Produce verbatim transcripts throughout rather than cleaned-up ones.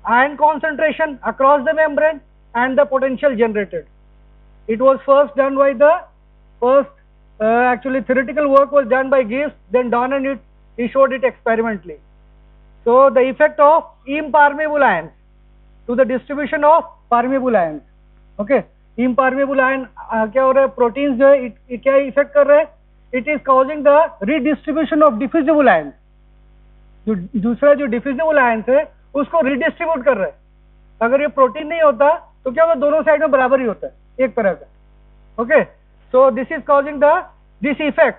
ion concentration across the membrane and the potential generated. It was first done by the first uh, actually theoretical work was done by Gibbs, then Donnan it he showed it experimentally. So the effect of impermeable ions to the distribution of permeable ions. Okay, impermeable ion uh, क्या हो रहा है, proteins जो है it क्या effect कर रहे हैं, it is causing the redistribution of diffusible ions. जो दूसरा जो diffusible ions है उसको redistribute कर रहे हैं. अगर ये प्रोटीन नहीं होता तो क्या होगा, दोनों साइड में बराबर ही होता है एक तरह का. Okay, so this is causing the this effect,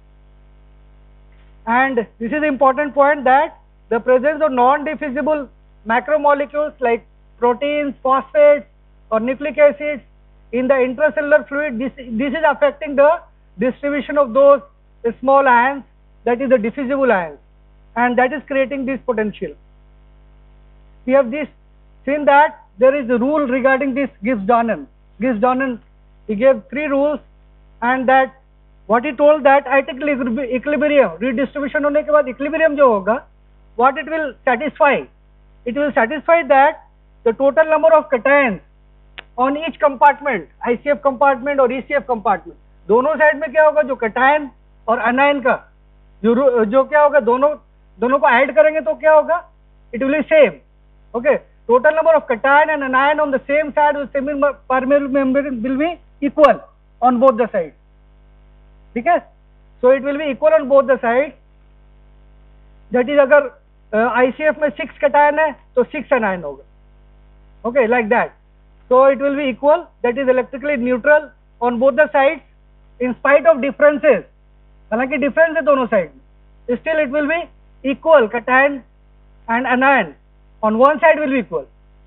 and this is the important point that the presence of non-diffusible macromolecules like proteins, phosphates or nucleic acids in the intracellular fluid, this this is affecting the distribution of those small ions, that is the diffusible ions, and that is creating this potential. We have this seen that there is a rule regarding this Gibbs-Donnan. Gibbs-Donnan, he gave three rules, and that what he told that at equilibrium, redistribution होने के बाद equilibrium जो होगा, what it will satisfy, it will satisfy that the total number of cations on each compartment, I C F compartment or E C F compartment, दोनों side में क्या होगा, जो cation और anion का जो जो क्या होगा, दोनों दोनों को ऐड करेंगे तो क्या होगा, it will be same. Okay, total number of cation and anion on the same side with semi permeable membrane will be equal on both the sides. ठीक है, so it will be equal on both the sides. That is, अगर uh, I C F में six cation है तो six anion होगा. Okay, like that. So it will be equal, that is electrically neutral on both the sides in spite of differences. हालांकि difference है दोनों side में, still it will be equal, cation and anion on one side will be equal,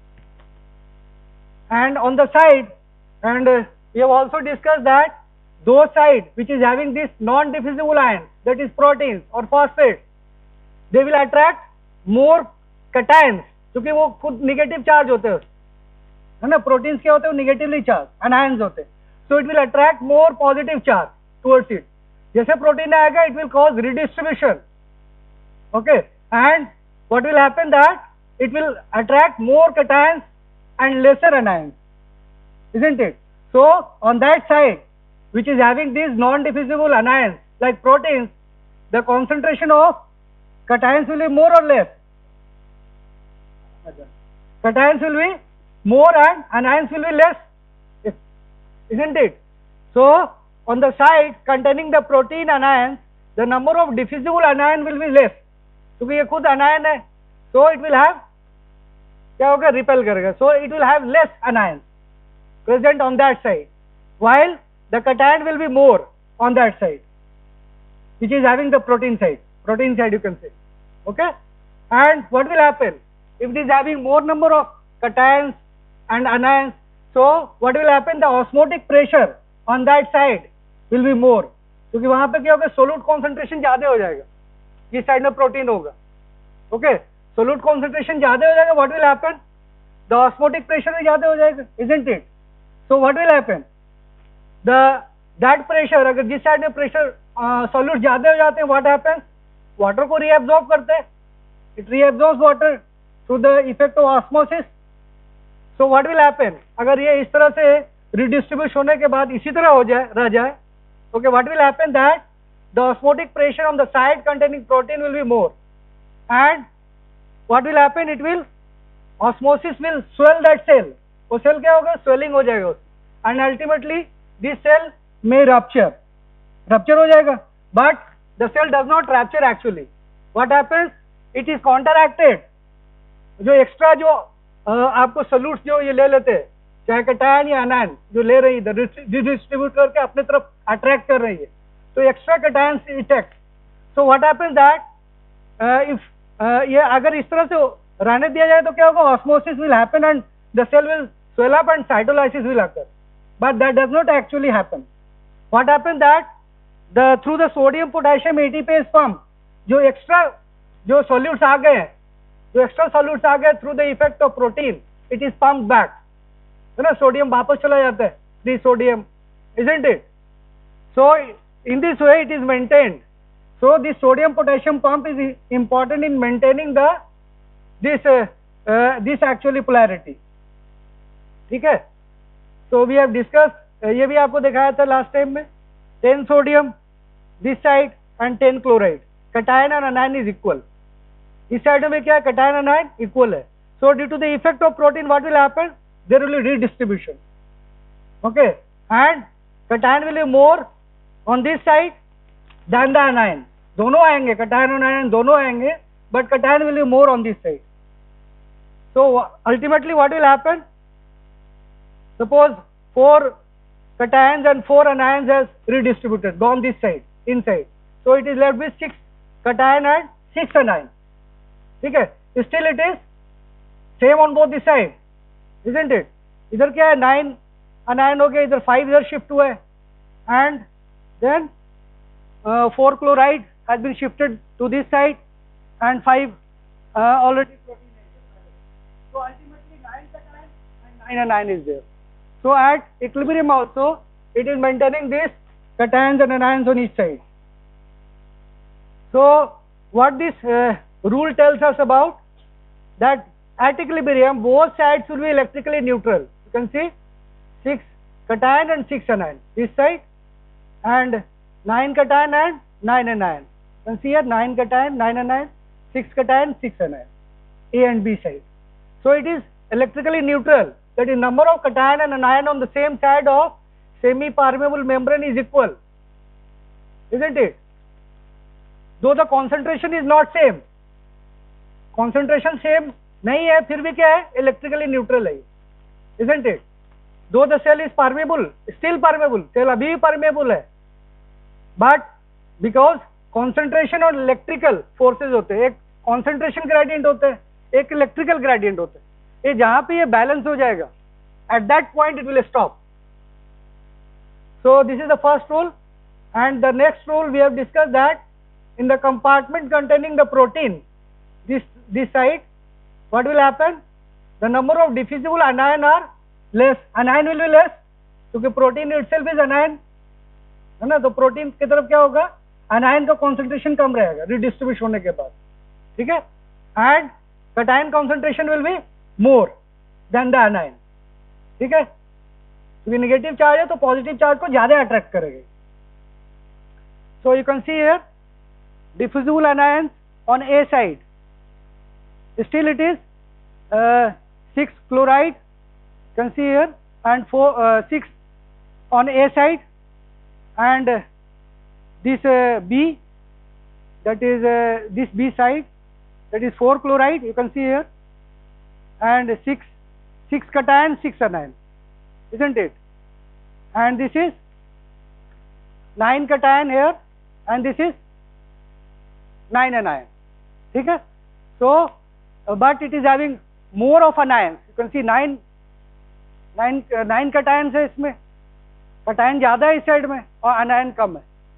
and on the side, and uh, we have also discussed that those side which is having this non-diffusible ions, that is proteins or phosphates, they will attract more cations, क्योंकि वो खुद negative charge होते हैं, है ना, proteins क्या होते हैं, नेगेटिवली चार्ज, अनायंस होते हैं, so it will attract more positive charge towards it. जैसे प्रोटीन आएगा it will cause redistribution. Okay, and what will happen that it will attract more cations and lesser anions, isn't it? So on that side which is having these non-diffusible anions like proteins, the concentration of cations will be more or less, cations will be more and anions will be less, isn't it? So on the side containing the protein anions, the number of diffusible anion will be less, क्योंकि ये खुद anion है, so it will have क्या होगा, repel करेगा, so it will have less anions present on that side, while the cation will be more on that side which is having the protein side, protein side you can say. Okay, and what will happen if it is having more number of cations and anions, so what will happen, the osmotic pressure on that side will be more, क्योंकि वहां पे क्या होगा, solute concentration ज्यादा हो जाएगा, जिस side में प्रोटीन होगा. ओके, सोल्यूट कॉन्सेंट्रेशन ज्यादा हो जाएगा, what will happen, the osmotic pressure भी ज्यादा हो जाएगा, isn't it? So what will happen, the that pressure, अगर जिस साइड में प्रेशर सोल्यूट ज्यादा हो जाते हैं, व्हाट हैपन, वाटर को रीएब्सॉर्ब करते हैं, it reabsorbs water through the effect of osmosis. So what will happen, अगर ये इस तरह से रिडिस्ट्रीब्यूट होने के बाद इसी तरह हो जाए, रह जाए, okay, what will happen that the osmotic pressure on the side containing protein will be more, and what will happen, it will, osmosis will swell that cell, वो सेल क्या होगा, swelling हो जाएगा उसमें, and ultimately this cell may rupture, rupture हो जाएगा, but the cell does not rupture actually. What happens, it is counteracted, जो extra जो uh, आपको सोल्यूट्स जो ये ले लेते हैं, चाहे कैटायन या अनायन जो ले रही है, डिस्ट्रीब्यूट करके अपने तरफ अट्रैक्ट कर रही है, तो extra cations effect. So what happens that if ये अगर इस तरह से रहने दिया जाए तो क्या होगा, osmosis will happen and the cell will swell up and cytolysis will occur, but that does not actually happen. What happen that the through the sodium potassium ATPase pump, जो एक्स्ट्रा जो सॉल्यूट्स आ गए हैं, जो extra solutes आ गए through the effect of protein, it is pump back, है ना, सोडियम वापस चला जाता है, free sodium, isn't it? So in this way it is maintained. So this sodium potassium pump is important in maintaining the this uh, this actually polarity, ठीक है। So we have discuss, ये भी आपको दिखाया था लास्ट टाइम में, ten sodium this side and ten chloride, cation and anion is equal. इस side में क्या है, कटायन अनायन इक्वल है। So due to the effect of protein what will happen, there will be redistribution, okay, and cation will be more on this side than the anion. दोनों आएंगे, cation और अनायन दोनों आएंगे, but cation will be more on this side. So ultimately what will happen, suppose four cations and four anions has redistributed, gone this side, inside, so it is left with six cation and six anion, ठीक है। Still it is same on both the side, isn't it? इधर क्या है, nine anion हो गया, इधर five इधर shift हुआ है, and then uh, four chloride has been shifted to this side and five uh, already proteinated. So ultimately nine cation and nine anion is there. So at equilibrium also it is maintaining this cations and anions on each side. So what this uh, rule tells us about, that at equilibrium both sides will be electrically neutral. You can see six cation and six anion this side, and nine cation and nine anion. You can see here nine cation, nine anion, six cation, six anion, A and B side. So it is electrically neutral, that is number of cation and anion on the same side of semi permeable membrane is equal, isn't it? Though the concentration is not same, concentration same नहीं है, फिर भी क्या है, electrically neutral है, isn't it? Though the cell is permeable, still permeable, cell अभी भी permeable है, but because concentration और electrical forces होते हैं, एक concentration gradient होता है, एक electrical gradient होता है, ये जहाँ पे ये balance हो जाएगा, at that point it will stop. So this is the first rule, and the next rule we have discussed that in the compartment containing the protein, this this side, what will happen? The number of diffusible anion are less, anion will be less, क्योंकि protein itself is anion, है ना, तो protein की तरफ क्या होगा, अनायन का concentration कम रहेगा रिडिस्ट्रीब्यूशन होने के बाद, ठीक है, and cation concentration will be more than the anion, ठीक है, क्योंकि नेगेटिव चार्ज है तो पॉजिटिव चार्ज को ज्यादा अट्रैक्ट करेगा. So you can see here diffusible anions on A side, still it is uh, six chloride, you can see here, and four uh, six on A side, and uh, this uh, B, that is uh, this B side, that is four chloride, you can see here, and six six cation, six anion, isn't it? And this is nine cation here, and this is nine anion, ठीक है. So uh, but it is having more of anions, you can see nine nine uh, nine cations है इसमें, cation ज्यादा है इस side में और anion कम है.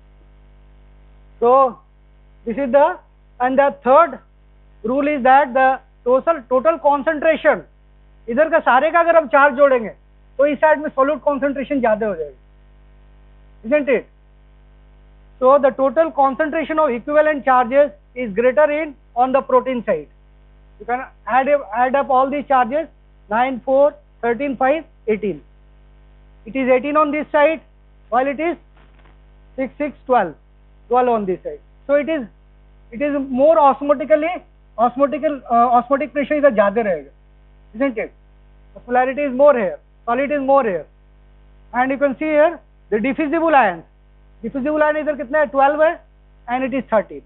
So this is the, and the third rule is that the total total concentration, इधर का सारे का अगर हम चार्ज जोड़ेंगे तो इस साइड में सोल्यूट concentration ज्यादा हो जाएगी, isn't it? So the total concentration of equivalent charges is greater in on the protein side. You can add add up all these charges, nine, four, thirteen, five, eighteen. It is eighteen on this side, while it is six, six, twelve, twelve on this side. So it is it is more osmotically osmotical uh, osmotic pressure इधर ज्यादा रहेगा, isn't it? The polarity is more here, solid is more here, and you can see here the diffusible ions. Diffusible ion इधर कितना है, twelve है, and it is thirteen,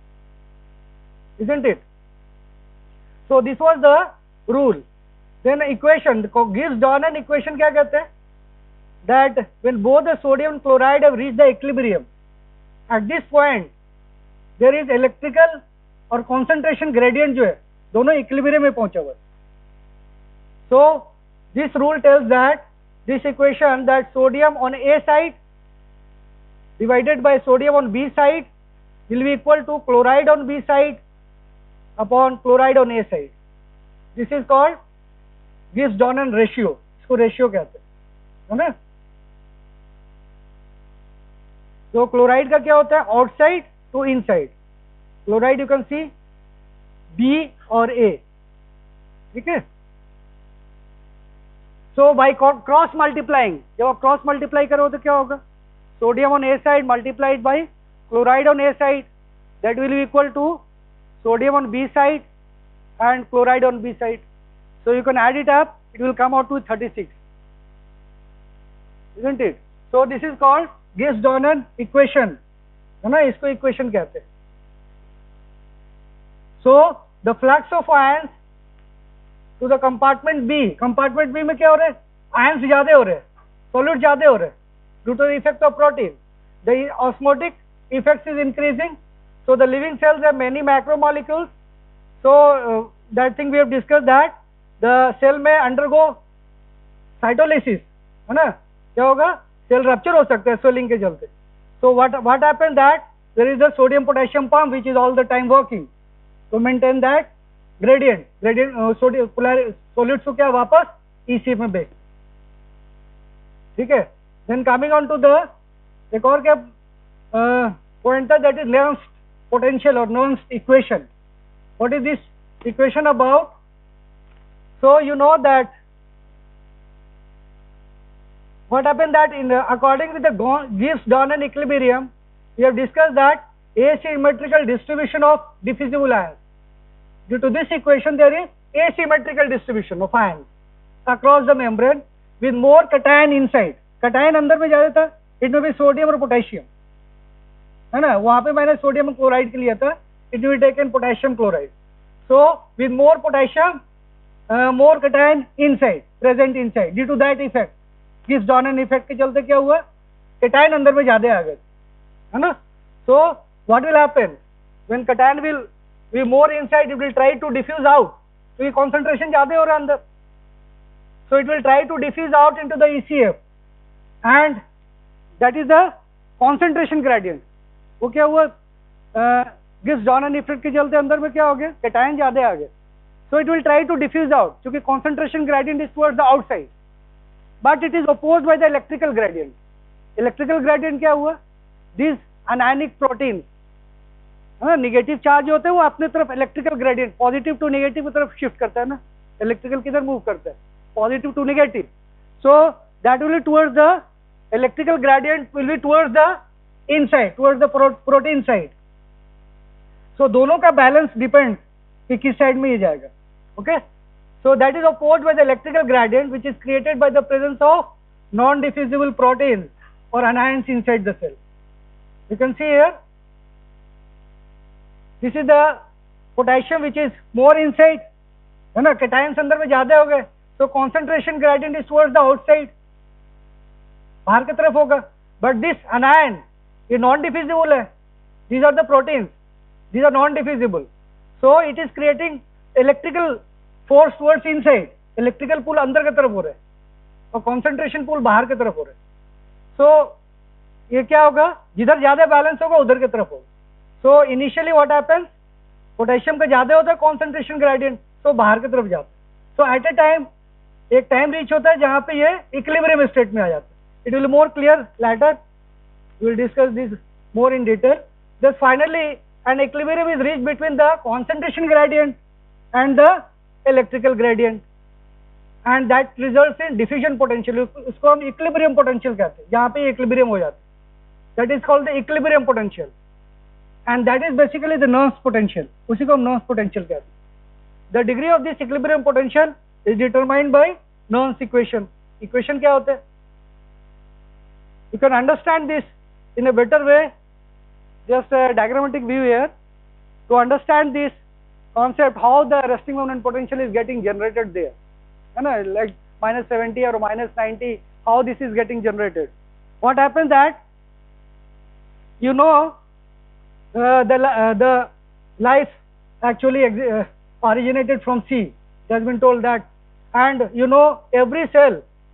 isn't it? So this was the rule. Then equation, Gibbs-Dornan equation क्या कहते हैं? That when both the sodium and chloride have reached the equilibrium, at this point there is electrical और concentration gradient जो है दोनों equilibrium में पहुंचा हुआ है. So this rule tells that this equation, that sodium on A side divided by sodium on B side will be equal to chloride on B side upon chloride on A side. This is called Gibbs-Dornan ratio. इसको ratio कहते हैं, है ना? तो chloride का क्या होता है, outside to inside. Chloride you can see B और A, ठीक है. So by cross multiplying, जब आप क्रॉस मल्टीप्लाई करो तो क्या होगा, sodium on A side multiplied by chloride on A side, that will be equal to sodium on B side and chloride on B side. So you can add it up, it will come out to thirty-six, isn't it? So this is called Gibbs-Donnan equation, है ना, इसको equation कहते हैं. So the flux of ions to the compartment B, compartment B में क्या हो रहा है, ions ज्यादा हो रहे हैं, solute ज्यादा हो रहे हैं, due to the effect of protein, the osmotic effect is increasing. So the living cells have many macromolecules. So uh, that thing we have discussed, that the cell may undergo cytolysis, है ना, क्या होगा, cell rupture हो सकता है swelling के चलते. So what what happens, that there is a sodium potassium pump which is all the time working to maintain that gradient, gradient uh, sodium polar solutes को क्या वापस E C में भेज. ठीक है. Then coming on to the एक और क्या uh, pointer, that is Nernst potential or Nernst equation. What is this equation about? So you know that what happened, that in the, according to the Gibbs-Donnan equilibrium, we have discussed that asymmetrical distribution of diffusible ions. Due to this equation, there is asymmetrical distribution of ions across the membrane with more cation inside. Cation अंदर में ज्यादा था, it may be sodium और potassium, है ना, वहां पे मैंने सोडियम क्लोराइड के लिए था, it will be taken potassium chloride. So with more potassium, uh, more cation inside, present inside. Due to that effect, Gibbs-Donnan effect के चलते क्या हुआ, cation अंदर में ज्यादा आ गए, है ना. So what will happen when cation will be more inside, it will try to diffuse out, क्योंकि concentration ज्यादा हो रहा है अंदर. So it will try to diffuse out into the E C F, and that is the concentration gradient. वो क्या हुआ, Gibbs-Donnan effect के चलते अंदर में क्या हो गया, cation ज्यादा आ गए. So it will try to diffuse out, क्योंकि concentration gradient is towards the outside, but it is opposed by the electrical gradient. Electrical gradient क्या हुआ, these anionic proteins, है ना, नेगेटिव चार्ज होते हैं, वो अपने तरफ electrical gradient positive to negative की तरफ शिफ्ट करता है ना, इलेक्ट्रिकल किधर मूव करता है, positive to negative. So that will be towards the electrical gradient will be towards the inside, towards the protein side. So दोनों का बैलेंस डिपेंड कि किस साइड में ये जाएगा. Okay, so that is opposed by the electrical gradient which is created by the presence of non diffusible proteins और anions inside the cell. You can see here, this is the potassium which is more inside, है ना, cations अंदर में ज्यादा हो गए, so concentration gradient is towards the outside, बाहर की तरफ होगा. But this anion ये non diffusible है, these are the proteins, these are non diffusible, so it is creating electrical force towards inside, electrical pull अंदर की तरफ हो रहा है और concentration pull बाहर की तरफ हो रहा है. So ये क्या होगा, जिधर ज्यादा बैलेंस होगा उधर की तरफ होगा. So initially what happens, potassium का ज्यादा होता है कॉन्सेंट्रेशन ग्रेडियंट, तो बाहर की तरफ जाता है. सो एट ए टाइम एक टाइम रीच होता है जहां पे ये इक्विलिब्रियम स्टेट में आ जाता है. It will more clear later, we will discuss this more in detail. Then finally an equilibrium is reach between the concentration gradient and the electrical gradient, and that results in diffusion potential. उसको हम equilibrium potential कहते हैं, जहां पे equilibrium हो जाता है. That is called the equilibrium potential, and that is basically the Nernst potential. उसी को हम Nernst potential कहते हैं. The degree of this equilibrium potential is determined by Nernst equation. Equation क्या होता है? You can understand this in a better way. Just a diagrammatic view here to understand this concept, how the resting moment potential is getting generated there. है ना, like minus seventy or minus ninety, how this is getting generated. What happens that, you know, Uh, the uh, the life actually uh, originated from sea. It has been told that, and you know every cell,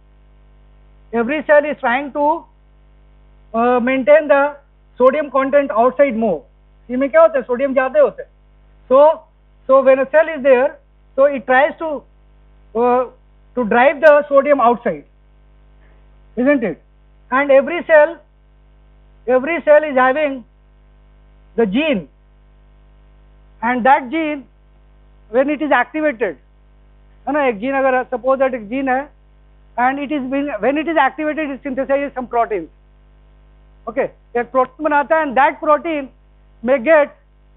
every cell is trying to uh, maintain the sodium content outside more. इसमें क्या होता है, sodium ज्यादा होता है. So so when a cell is there, so it tries to uh, to drive the sodium outside, isn't it? And every cell, every cell is having the gene, and that gene when it is activated, है ना, एक gene अगर suppose that एक gene है and it is when it is activated it synthesizes some protein, okay, एक protein बनाता है and that protein may get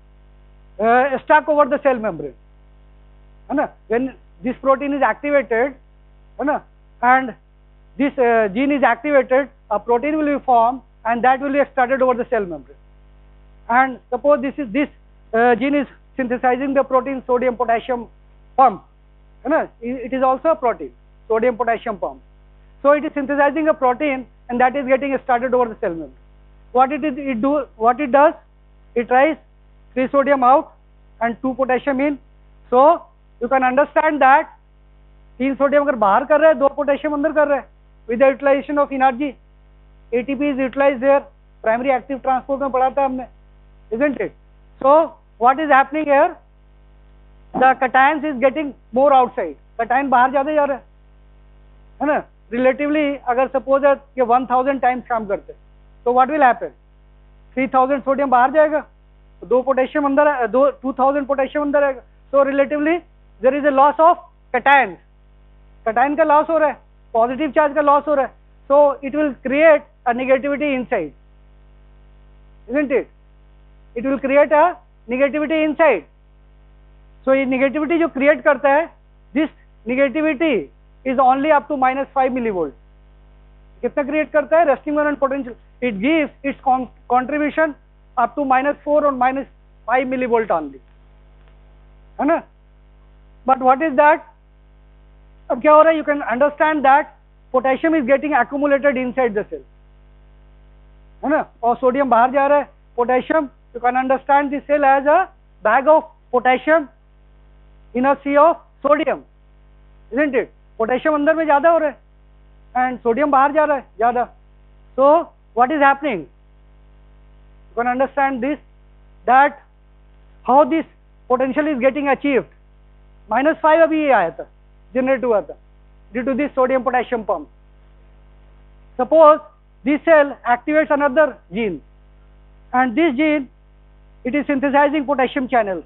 stuck over the cell membrane, है ना, when this protein is activated, है ना, and this uh, gene is activated, a protein will be formed and that will be extracted over the cell membrane. And suppose this is this uh, gene is synthesizing the protein sodium potassium pump, you know, it is also a protein, sodium potassium pump. So it is synthesizing a protein and that is getting started over the cell membrane. What it is it do what it does, it tries three sodium out and two potassium in. So you can understand that तीन sodium अगर बाहर कर रहा है, दो potassium अंदर कर रहा है, with the utilization of energy, A T P is utilized there, primary active transport में पढ़ा था हमने, isn't it? So what is happening here, the cations is getting more outside, cation बाहर ज्यादा जा रहा है, है ना, relatively अगर suppose है कि one thousand times काम करते हैं, तो what will happen, three thousand sodium बाहर जाएगा, दो पोटेशियम अंदर, दो two thousand पोटेशियम अंदर आएगा, so relatively there is a loss of cations, cation का लॉस हो रहा है, पॉजिटिव चार्ज का लॉस हो रहा है, so it will create a negativity inside, isn't it? It will create a negativity inside. So ये नेगेटिविटी जो क्रिएट करता है, this negativity is only up to minus five millivolt. कितना क्रिएट करता है, resting moment potential, it gives its contribution up to minus four और minus five millivolt only, है ना. बट व्हाट इज दैट, अब क्या हो रहा है, you can understand that potassium is getting accumulated inside the cell, है ना, और सोडियम बाहर जा रहा है, potassium, you can understand this cell as a bag of potassium in a sea of sodium, isn't it. Potassium अंदर में ज्यादा हो रहा है एंड सोडियम बाहर जा रहा है ज्यादा. So what is happening, you can understand this that how this potential is getting achieved. Minus five अभी ये आया था, जनरेट हुआ था due to this sodium potassium pump. Suppose this cell activates another gene and this gene it is synthesizing potassium channel.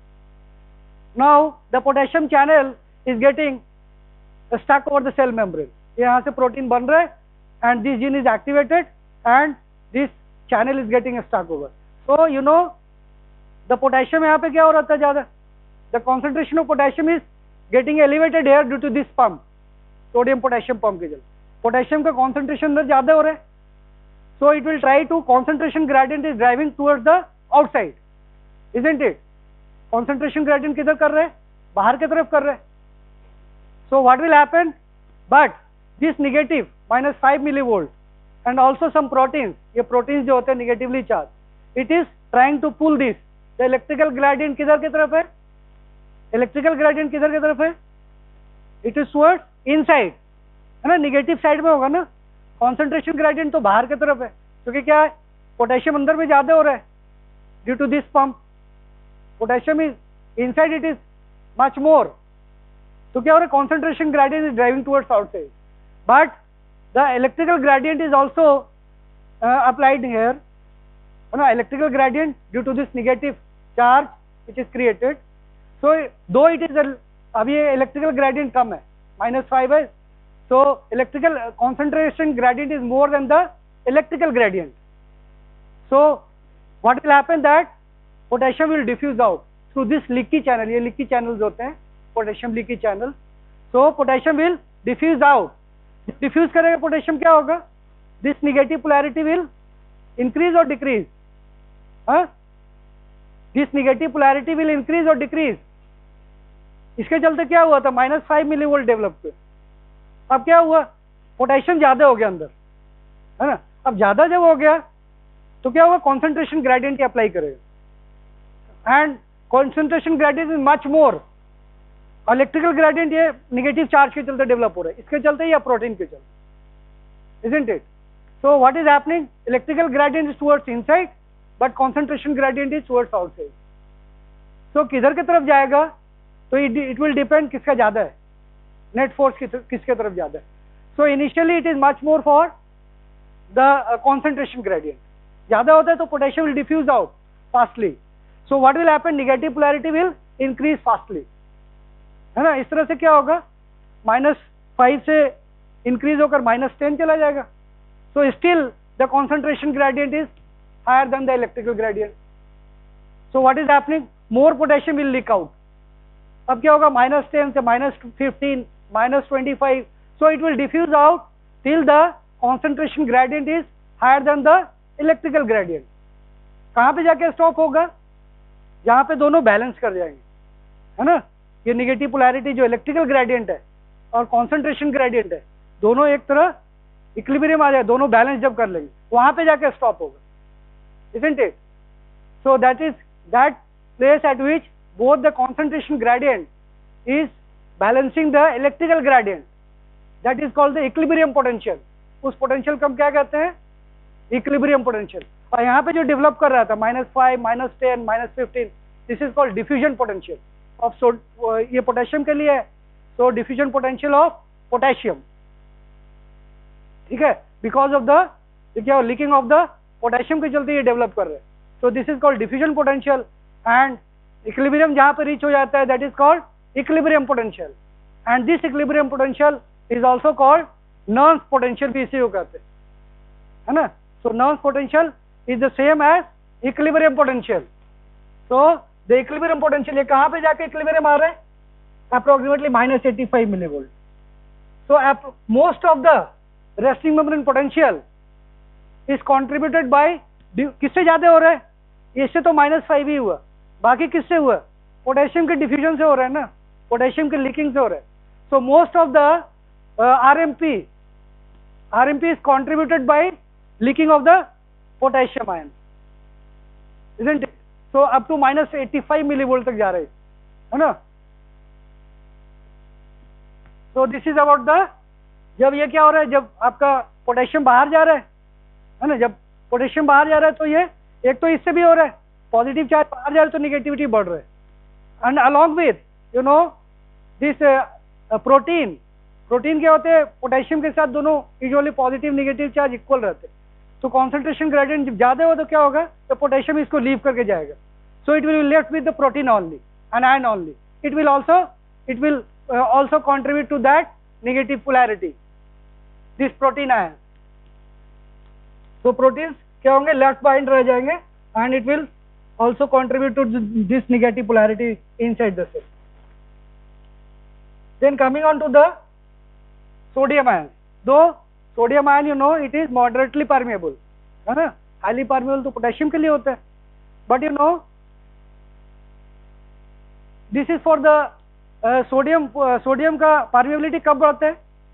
Now the potassium channel is getting stuck over the cell membrane. यहाँ से protein बन रहा है and this gene is activated and this channel is getting stuck over. So you know the potassium यहाँ पे क्या हो रहा था ज्यादा, the concentration of potassium is getting elevated here due to this pump, sodium potassium pump के जल potassium का कॉन्सेंट्रेशन अंदर ज्यादा हो रहा है. So it will try to, concentration gradient is driving towards the outside, isn't it? Concentration gradient किधर कर रहे हैं, बाहर की तरफ कर रहे हैं. So what will happen, but this negative minus five millivolt and also some proteins, ये proteins जो होते हैं negatively charged, it is trying to pull this. The electrical gradient किधर की तरफ है, electrical gradient किधर की तरफ है, it is towards inside, है ना, नेगेटिव साइड में होगा ना. कॉन्सेंट्रेशन ग्रेडियंट तो बाहर की तरफ है, क्योंकि क्या है, पोटेशियम अंदर में ज्यादा हो रहा है due to this pump. Potassium is inside, it is much more. तो क्या हो रहा है, concentration gradient is driving towards outside, but the electrical gradient is also applied here, है ना, electrical gradient due to this negative charge which is created. So though it is, अभी electrical gradient कम है, माइनस फाइव है. So electrical uh, concentration gradient is more than the electrical gradient. So what will happen, that potassium will diffuse out through this leaky channel. ये leaky channels होते हैं, potassium leaky channel. So potassium will diffuse out. Diffuse करेगा potassium, क्या होगा, this negative polarity will increase or decrease. हाँ, this negative polarity will increase or decrease. इसके चलते क्या हुआ था, minus five milli volt develop हुए. अब क्या हुआ, पोटेशियम ज्यादा हो गया अंदर, है ना. अब ज्यादा जब हो गया तो क्या हुआ, कॉन्सेंट्रेशन ग्रेडियंट अप्लाई करेगा and concentration gradient is much more. Electrical gradient ये नेगेटिव चार्ज के चलते डेवलप हो रहा है, इसके चलते या प्रोटीन के चलते, isn't it? So what is happening, electrical gradient is towards inside but concentration gradient is towards outside. So किधर की तरफ जाएगा, तो it will depend किसका ज्यादा है, नेट फोर्स किसके तरफ ज्यादा है. So initially it is much more for the concentration gradient. ज्यादा होता है तो potassium will diffuse out fastly. So what will happen, negative polarity will increase fastly. है ना। इस तरह से क्या होगा, माइनस फाइव से इंक्रीज होकर माइनस टेन चला जाएगा। So still the concentration gradient is higher than the electrical gradient. So what is happening, more potassium will leak out. अब क्या होगा, माइनस टेन से minus fifteen, minus twenty five, so it will diffuse out till the concentration gradient is higher than the electrical gradient. कहाँ पे जाके stop होगा, जहाँ पे दोनों बैलेंस कर जाएंगे, है ना। ये निगेटिव पोलैरिटी जो इलेक्ट्रिकल ग्रेडियंट है और कॉन्सेंट्रेशन ग्रेडियंट है, दोनों एक तरह इक्विलिब्रियम आ जाए, दोनों बैलेंस जब कर लेंगे वहां पे जाके स्टॉप होगा, isn't it? So that is that place at which both the concentration gradient is balancing the electrical gradient, that is called the equilibrium potential. उस पोटेंशियल को हम क्या कहते हैं, इक्विलिब्रियम पोटेंशियल। और यहाँ पे जो डेवलप कर रहा था minus five, minus ten, minus fifteen, this is called diffusion potential of, ये पोटेशियम के लिए है, so diffusion potential of potassium, ठीक है, बिकॉज ऑफ द क्या लीकिंग ऑफ द पोटेशियम के चलते ये डेवलप कर रहे हैं। So this is called diffusion potential and equilibrium जहां पर रीच हो जाता है that is called equilibrium potential, and this equilibrium potential is also called non potential भी इसी को कहते हैं, है ना। सो नॉन potential is the same as equilibrium potential. So the equilibrium potential ये कहां पे जाके इक्विलिब्रियम आ रहा है, approximately minus eighty five milli volt. So most of the resting membrane potential is contributed by, किससे ज्यादा हो रहा है, इससे तो माइनस फाइव ही हुआ, बाकी किससे हुआ, पोटेशियम के डिफ्यूजन से हो रहा है ना, पोटेशियम के लीकिंग से हो रहा है। So most of the RMP RMP is contributed by leaking of the potassium ion, isn't it? So up to minus eighty five millivolt तक जा रहे है ना। So this is about the, जब ये क्या हो रहा है, जब आपका पोटेशियम बाहर जा रहा है है ना, जब पोटेशियम बाहर जा रहा है तो ये एक तो इससे भी हो रहा है, पॉजिटिव चार्ज बाहर जा रहा है तो निगेटिविटी बढ़ रहा है, and along with you know this protein protein क्या होते हैं, पोटेशियम के साथ दोनों usually positive negative charge equal रहते हैं। तो कॉन्सेंट्रेशन ग्रेडियंट जब ज्यादा हो तो क्या होगा, तो पोटेशियम इसको लीव करके जाएगा, so it will be left with the protein only and ion only. It will also it will also contribute to that negative polarity, this protein ion. तो प्रोटीन्स क्या होंगे, लेफ्ट बाइंड रह जाएंगे and it will also contribute to this negative polarity inside the cell. Then coming on to the sodium ion, though sodium ion you know it is moderately permeable, है ना, highly permeable तो potassium के लिए होता है, but you know this is for the sodium sodium का permeability कब बढ़ता है,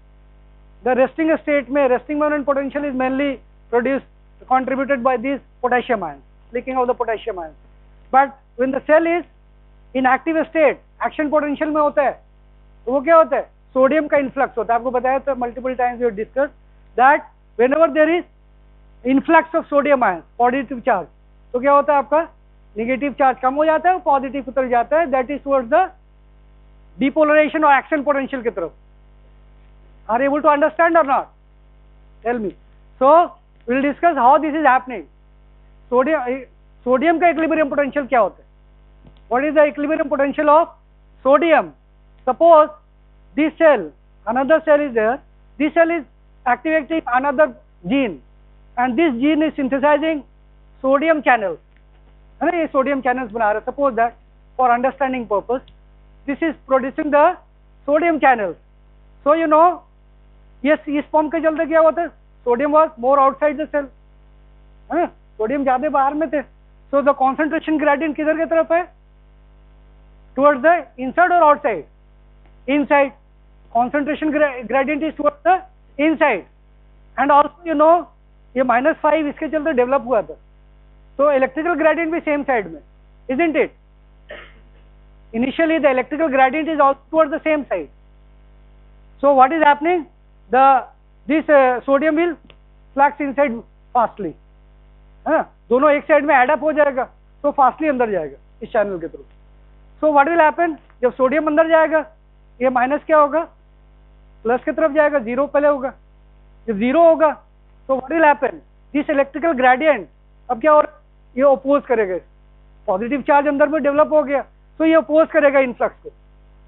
द रेस्टिंग स्टेट में resting membrane potential is mainly produced contributed by these potassium ions, leaking of the potassium ions. But when the cell is in active state, action potential में होता है, तो वो क्या होता है, सोडियम का इन्फ्लक्स होता है। आपको बताया था multiple times we discuss that whenever there is influx of sodium ions, positive charge, तो क्या होता है, आपका निगेटिव चार्ज कम हो जाता है, पॉजिटिव की तरफ जाता है, that is towards the depolarization और एक्शन पोटेंशियल की तरफ। Are able to understand or not, tell me. So we'll discuss how this is happening. Sodium, sodium का equilibrium potential क्या होता है? What is the equilibrium potential of sodium? Suppose this cell, another cell is there. This cell is activating another gene, and this gene is synthesizing sodium channels. है ना, ये sodium channels बना रहा है. Suppose that for understanding purpose, this is producing the sodium channels. So you know, yes, इस form के चलते क्या होता है? Sodium was more outside the cell, है, सोडियम ज्यादा बाहर में थे, सो द कॉन्सेंट्रेशन ग्रेडियंट किधर की तरफ है, towards the inside or outside, inside, concentration gradient is towards the inside, and also you know ये माइनस फाइव इसके चलते डेवलप हुआ था, तो इलेक्ट्रिकल ग्रेडियंट भी सेम साइड में, isn't it? Initially the electrical gradient is also towards the same side. So what is happening, the this uh, sodium will flux inside fastly, है ना, दोनों एक साइड में एड अप हो जाएगा तो फास्टली अंदर जाएगा इस चैनल के through. So what will happen, जब सोडियम अंदर जाएगा ये माइनस क्या होगा, प्लस की तरफ जाएगा, जीरो पहले होगा, जब जीरो होगा तो what will happen, this electrical gradient अब क्या हो रहा है, ये अपोज करेगा, पॉजिटिव चार्ज अंदर में डेवलप हो गया तो ये अपोज करेगा इनफ्लक्स को,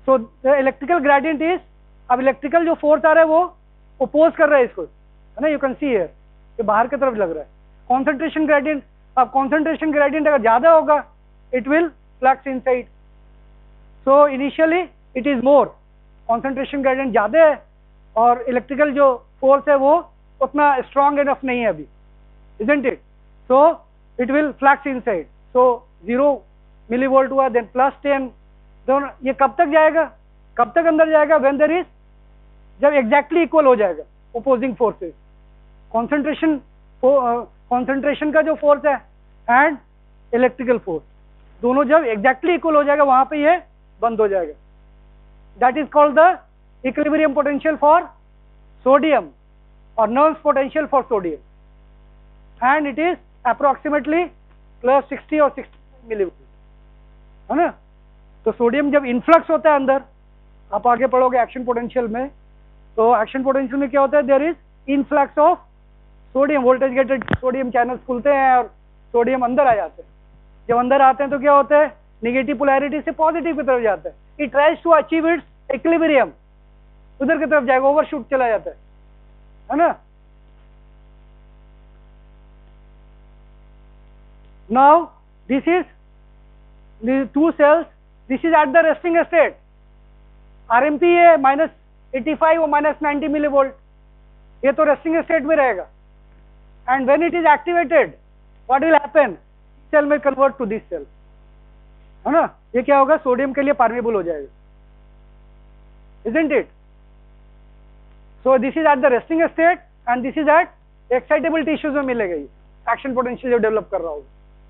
so the electrical gradient is, अब इलेक्ट्रिकल जो फोर्स आ रहा है वो ओपोज कर रहा है इसको, है ना, यू कैन सी हियर, ये बाहर की तरफ लग रहा है. कॉन्सेंट्रेशन ग्रेडियंट, अब कॉन्सेंट्रेशन ग्रेडियंट अगर ज्यादा होगा it will flux inside. So initially it is more, concentration gradient ज्यादा है और इलेक्ट्रिकल जो फोर्स है वो उतना स्ट्रॉन्ग इनफ नहीं है अभी, isn't it? So it will flux inside. So zero millivolt हुआ, then plus ten. दोनों ये कब तक जाएगा, कब तक अंदर जाएगा? when there is, जब exactly equal हो जाएगा opposing forces. concentration concentration का जो force है and electrical force दोनों जब exactly equal हो जाएगा वहां पे ये बंद हो जाएगा. that is called the equilibrium potential for sodium or Nernst potential for sodium, and it is approximately plus sixty or sixty millivolt, है ना. तो सोडियम जब इन्फ्लक्स होता है अंदर, आप आगे पढ़ोगे एक्शन पोटेंशियल में, तो एक्शन पोटेंशियल में क्या होता है, there is influx of sodium, voltage gated sodium channels खुलते हैं और सोडियम अंदर आ जाते हैं. जब अंदर आते हैं तो क्या होता है, निगेटिव पोलैरिटी से पॉजिटिव की तरफ जाता है. It tries to achieve its equilibrium, उधर की तरफ जाएगा, ओवरशूट चला जाता है, है ना. Now this is the two cells, this is at the resting state, R M P है minus eighty five और minus ninety millivolt, ये तो resting state में रहेगा. And when it is activated, what will happen? Cell may convert to this cell, है ना. ये क्या होगा, सोडियम के लिए permeable हो जाएगा, isn't it? So this is at the resting state and this is at excitable tissues में मिलेगा ये action potential जो develop कर रहा होगा.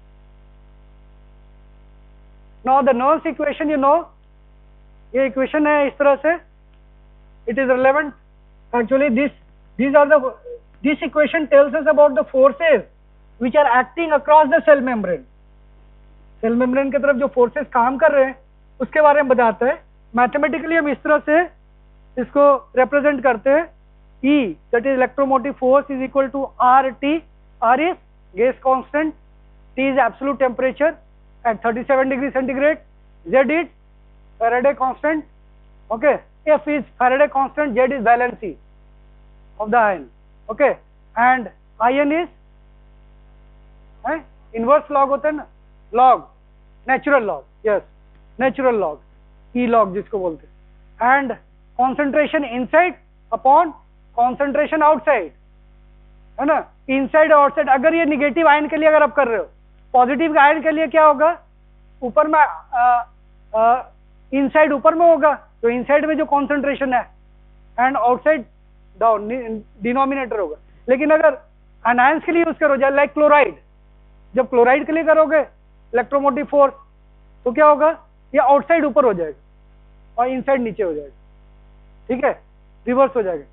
Now the Nernst equation, you know, ये equation है इस तरह से, it is relevant. Actually this these are the this equation tells us about the forces which are acting across the cell membrane. Cell membrane की तरफ जो forces काम कर रहे हैं उसके बारे में बताता है. Mathematically हम इस तरह से इसको represent करते हैं. E, that is electromotive force, is equal to R T. R is gas constant, T is absolute temperature at thirty-seven degrees centigrade, Z is Faraday constant, okay, F is Faraday constant, Z is valency of the ion, okay, and ion is eh, inverse log होता है ना, log, natural log, yes, natural log, E log जिसको बोलते हैं, and concentration inside upon concentration outside, है ना. inside और outside, अगर ये negative ion के लिए अगर आप कर रहे हो, पॉजिटिव आयन के लिए क्या होगा, ऊपर में इनसाइड ऊपर में होगा, तो इनसाइड में जो कॉन्सेंट्रेशन है एंड आउटसाइड डाउन डिनोमिनेटर होगा. लेकिन अगर अनायंस के लिए यूज करो, लाइक क्लोराइड, जब क्लोराइड के लिए करोगे इलेक्ट्रोमोटिव फोर्स तो क्या होगा, ये आउटसाइड ऊपर हो जाएगा और इनसाइड नीचे हो जाएगा, ठीक है, रिवर्स हो जाएगा.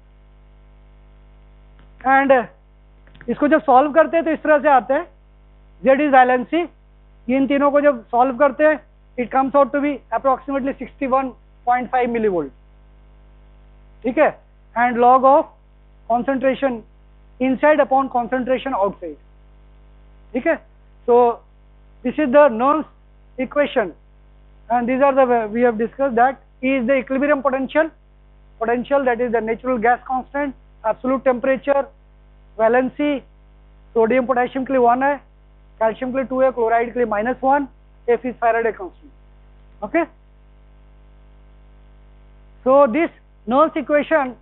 एंड इसको जब सॉल्व करते हैं तो इस तरह से आता है, Z is valency, इन तीनों को जब सॉल्व करते हैं it comes out to be approximately sixty-one point five millivolt, ठीक है, and log of concentration inside upon concentration outside, ठीक है. So this is the Nernst equation and these are the, we have discussed that E is the equilibrium potential, potential that is the natural gas constant, absolute temperature, valency, sodium potassium के लिए one है, calcium के लिए to है, chloride के लिए minus one, F is Faraday constant, okay. So this Nernst equation,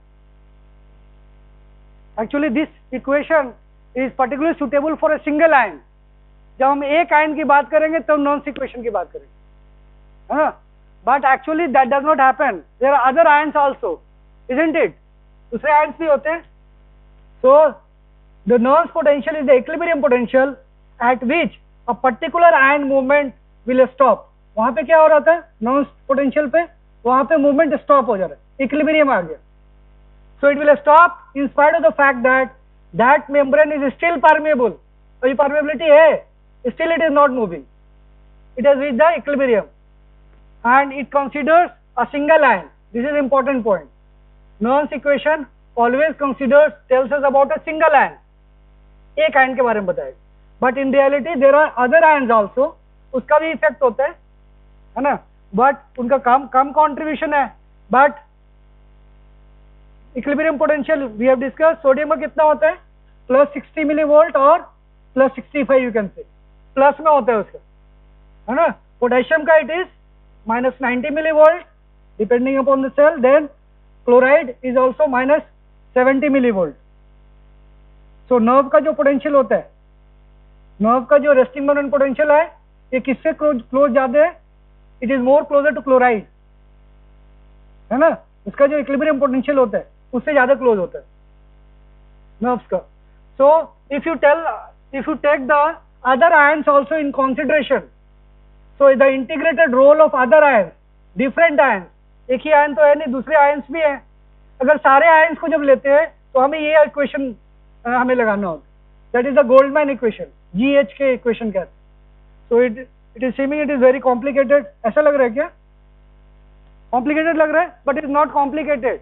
actually this equation is particularly suitable for a single ion. जब हम एक आयन की बात करेंगे तब Nernst equation की बात करेंगे, है ना. But actually that does not happen, there are other ions also, isn't it, दूसरे आयन्स भी होते हैं. सो the Nernst potential is the equilibrium potential at which a particular ion movement will stop. वहां पे क्या हो रहा था Nernst potential पे, वहां पे movement stop हो जा रहा है, equilibrium आ गया. So it will stop in spite of the fact that that membrane is still permeable. तो ये permeability है, still it is not moving, it has reached the equilibrium and it considers a single ion. This is important point. Nernst equation always considers, tells us about a single ion, एक ion के बारे में बताएगा. But in reality there are other ions also, उसका भी effect होता है, है ना. बट उनका कम कम कंट्रीब्यूशन है, but equilibrium potential we have discuss, sodium का कितना होता है प्लस सिक्सटी मिली वोल्ट और plus sixty five, you can say plus में होता है उसका, है ना। पोटेशियम का it is minus ninety millivolt depending upon the cell, then chloride is also minus seventy milli volt. So nerve का जो पोटेंशियल होता है, नर्व का जो रेस्टिंग मोमेंट पोटेंशियल है, ये किससे क्लोज क्लोज जाते हैं, it is more closer to chloride, है ना। उसका जो इक्विलिब्रियम पोटेंशियल होता है उससे ज्यादा क्लोज होता है नर्व्स का। So if you tell if you take the other ions also in consideration, so the integrated role of other ions, different ions, एक ही आयन तो है नहीं, दूसरे आयंस भी हैं। अगर सारे आयंस को जब लेते हैं तो हमें ये इक्वेशन हमें लगाना होता है, that is the Goldman equation, G H K equation कहते हैं। So it it is seeming it is very complicated, ऐसा लग रहा है क्या, कॉम्प्लिकेटेड लग रहा है, but it is not complicated,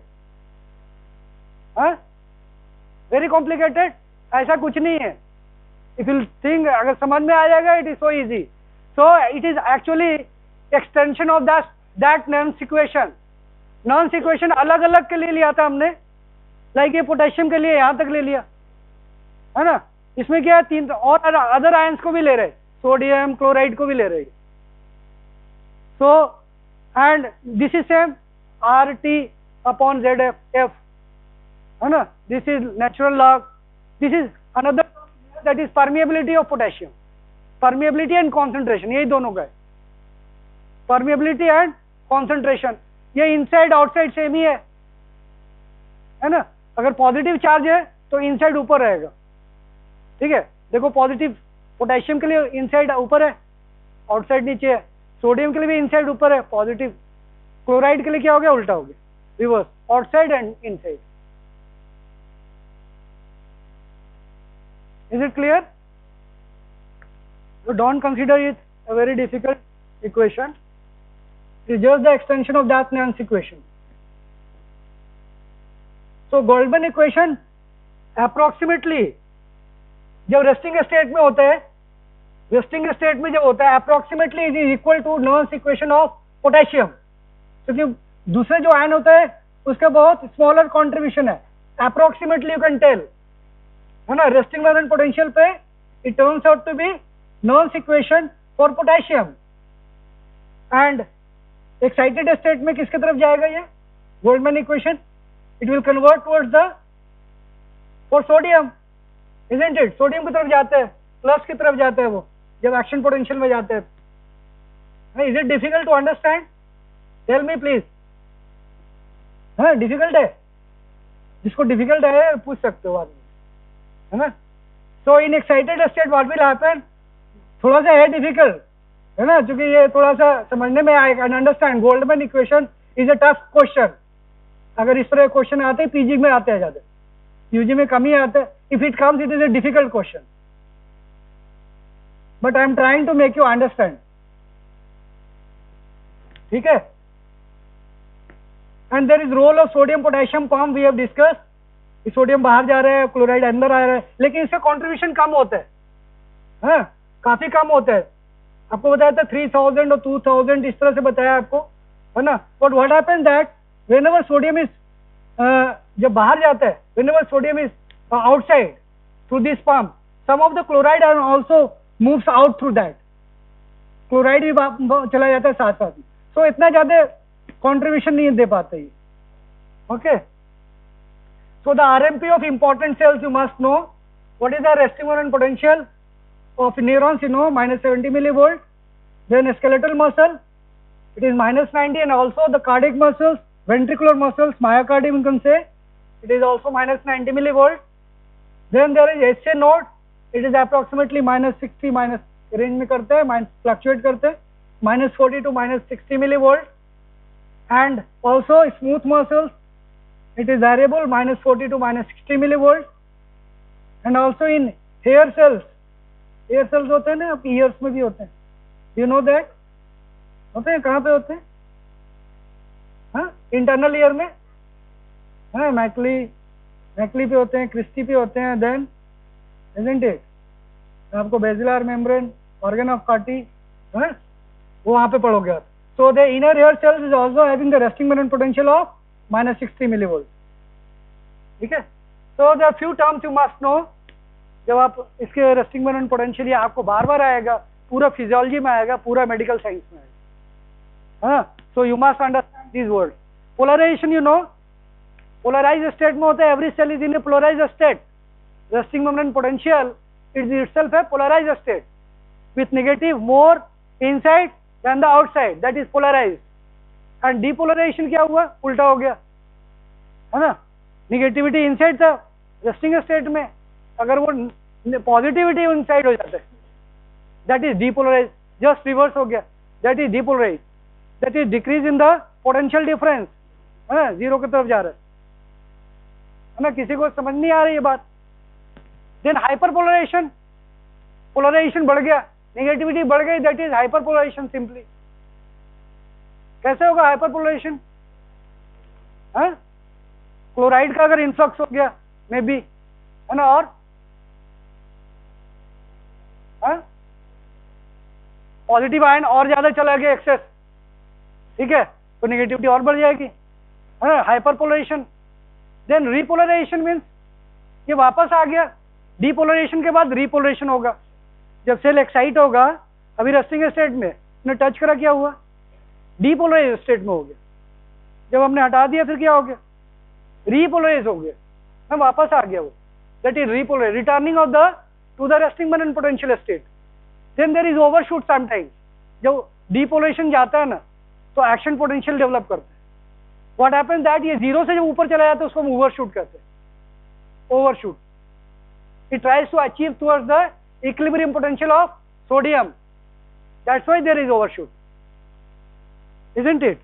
very complicated, ऐसा कुछ नहीं है। इफ यू थिंक, अगर समझ में आ जाएगा, it is so easy. So it is actually extension of that that नॉन्स इक्वेशन। नॉन्स इक्वेशन अलग अलग के लिए लिया था हमने, लाइक ये पोटेशियम के लिए यहां तक ले लिया, है ना। इसमें क्या है, तीन और अदर आयंस को भी ले रहे, सोडियम क्लोराइड को भी ले रहे। So and this is same R T upon Z F F, है ना, this is natural log, this is another that is permeability of potassium, permeability and concentration, यही दोनों का है, परमिएबिलिटी एंड कॉन्सेंट्रेशन। ये इनसाइड आउटसाइड सेम ही है, है ना। अगर पॉजिटिव चार्ज है तो इनसाइड ऊपर रहेगा, ठीक है। देखो पॉजिटिव पोटेशियम के लिए इनसाइड ऊपर है, आउटसाइड नीचे है, सोडियम के लिए भी इनसाइड ऊपर है, पॉजिटिव। क्लोराइड के लिए क्या हो गया, उल्टा हो गया, reverse, outside and inside. Is it clear? So don't consider it a very difficult equation. It is just the extension of that Nernst equation. So Goldman equation approximately जब रेस्टिंग स्टेट में होता है, रेस्टिंग स्टेट में जब होता है approximately it is equal to Nernst equation of potassium, क्योंकि दूसरे जो आयन होता है उसका बहुत स्मॉलर कॉन्ट्रीब्यूशन है, approximately you can tell, है ना। रेस्टिंग मोमेंट पोटेंशियल पे it turns out to be नॉन्स equation for potassium, and excited state में किसके तरफ जाएगा ये Goldman equation, it will convert towards the for sodium, isn't it, sodium की तरफ जाता है, प्लस की तरफ जाता है वो जब एक्शन पोटेंशियल में जाते हैं। Is it difficult to understand, tell me please. हाँ डिफिकल्ट है, जिसको डिफिकल्ट है पूछ सकते हो आदमी, है ना। So in excited state what will happen, थोड़ा सा है डिफिकल्ट, है ना, क्योंकि ये थोड़ा सा समझने में आएगा, understand. Goldman equation is a tough question, अगर इस तरह क्वेश्चन आते हैं पीजी में आते हैं ज्यादा, यूजी में कम ही आते हैं। If it comes it is a difficult question, but I am trying to make you understand, ठीक है। And there is role of sodium potassium pump, we have discussed, sodium बाहर जा रहा है, क्लोराइड अंदर आ रहा है, लेकिन इसका कंट्रीब्यूशन कम होता है, हाँ काफी कम होता है। आपको बताया था थ्री थाउजेंड और टू थाउजेंड इस तरह से बताया आपको, है ना। But what happens that whenever sodium is, जब बाहर जाता है, whenever sodium is outside through this pump, some of the chloride also moves out through that, chloride भी चला जाता है साथ साथ में। सो so, इतना ज्यादा कंट्रीब्यूशन नहीं दे पाते ये, okay. So the R M P of important cells you must know. What is the resting moment potential of neurons? You know, minus seventy millivolt. Then skeletal muscle, it is minus ninety, and also the cardiac muscles, ventricular muscles, myocardium you can say, it is also minus ninety millivolt. Then there is H A node, it is approximately minus sixty, minus range में करते हैं, minus fluctuate करते हैं, minus forty to minus sixty millivolt. And also smooth muscles, it is variable, minus forty to minus sixty millivolt. And also in hair cells, hair cells होते हैं ना, आप ears में भी होते हैं, you know that, होते हैं, कहाँ पे होते हैं, हाँ इंटरनल ईयर में, हाँ मैकली मैकली पे होते हैं, क्रिस्टी पे होते हैं, देन isn't it, आपको basilar membrane, organ of Corti, हाँ वो वहाँ पे पढ़ोगे आप। So the inner air cells is also having the resting minimum potential of minus sixty millivolts. ठीक है? So there are few terms you must know. जब आप इसके resting minimum potential या आपको बार बार आएगा, पूरा physiology में आएगा, पूरा medical science में आएगा, हाँ? So you must understand these words. Polarization, you know, polarized state में होता है, every cell is in a polarized state. Resting minimum potential is itself a polarized state with negative more inside than the outside, that is polarized. And depolarization क्या हुआ? उल्टा हो गया, है ना? Negativity inside था resting state में, अगर वो positivity inside हो जाता है, that is depolarized. Just reverse हो गया, that is depolarized. That is decrease in the potential difference, है ना? जीरो की तरफ जा रहा है, है ना? किसी को समझ नहीं आ रही ये बात? Then hyperpolarization, polarization बढ़ गया, negativity बढ़ गई, that is hyperpolarization simply. कैसे होगा hyperpolarization? हाँ? क्लोराइड का अगर इन्फ्लक्स हो गया मे बी, है ना? और पॉजिटिव आयन और ज्यादा चला गया एक्सेस, ठीक है, तो नेगेटिविटी और बढ़ जाएगी, है ना? हाइपरपोलराइजेशन. देन रीपोलराइजेशन मीन्स ये वापस आ गया. डीपोलराइजेशन के बाद रीपोलराइजेशन होगा. जब सेल एक्साइट होगा, अभी रेस्टिंग स्टेट में ने टच करा, क्या हुआ? डीपोलराइज स्टेट में हो गया. जब हमने हटा दिया फिर क्या हो गया? रीपोलराइज हो गया, ना? वापस आ गया वो, that is repolarize, returning of the to the resting minimum potential state. Then there is overshoot sometimes. जब डीपोलराइजेशन जाता है ना, तो एक्शन पोटेंशियल डेवलप करते हैं. व्हाट हैपेंस दैट ये जीरो से जब ऊपर चला जाता है उसको हम ओवरशूट कहते हैं. Overshoot, it tries to achieve towards the equilibrium potential of sodium. That's why there is overshoot, isn't it?